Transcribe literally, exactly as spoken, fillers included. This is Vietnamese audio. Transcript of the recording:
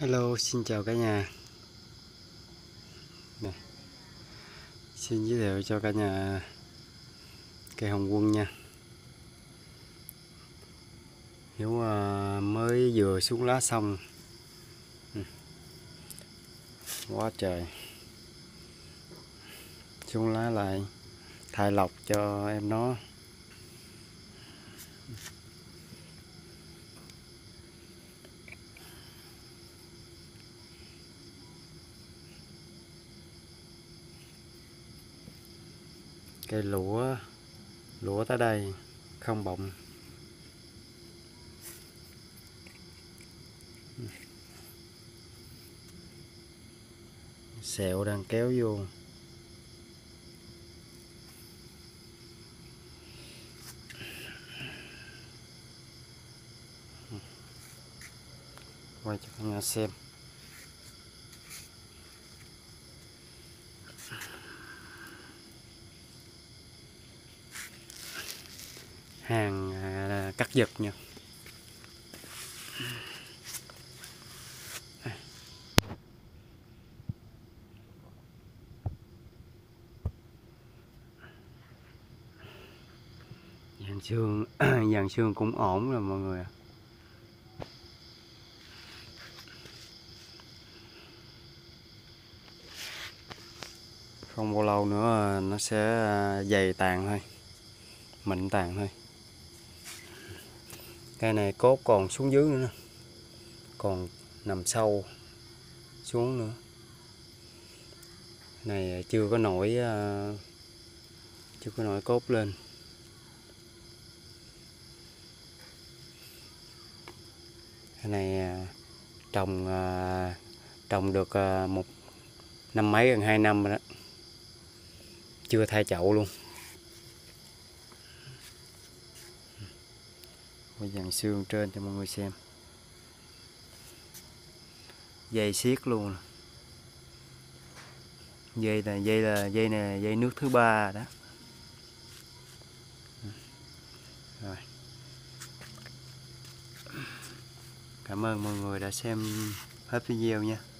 Hello, xin chào cả nhà. Nè, xin giới thiệu cho cả nhà cây hồng quân nha. Hiếu uh, mới vừa xuống lá xong. Ừ. Quá trời. Xuống lá lại thải lọc cho em nó. Cây lũa lũa tới đây không bọng. Sẹo đang kéo vô. Quay cho cả nhà xem. Hàng à, cắt giật nha. Dàn xương dàn xương cũng ổn rồi mọi người ạ. Không bao lâu nữa nó sẽ dày tàn thôi, mịn tàn thôi. Cây này cốt còn xuống dưới nữa, còn nằm sâu xuống nữa. Này chưa có nổi chưa có nổi cốt lên. Cái này trồng trồng được một năm mấy, gần hai năm rồi đó, chưa thay chậu luôn. Quay dàn xương trên cho mọi người xem. Dây siết luôn. Dây là dây là dây này dây nước thứ ba đó. Rồi. Cảm ơn mọi người đã xem hết video nha.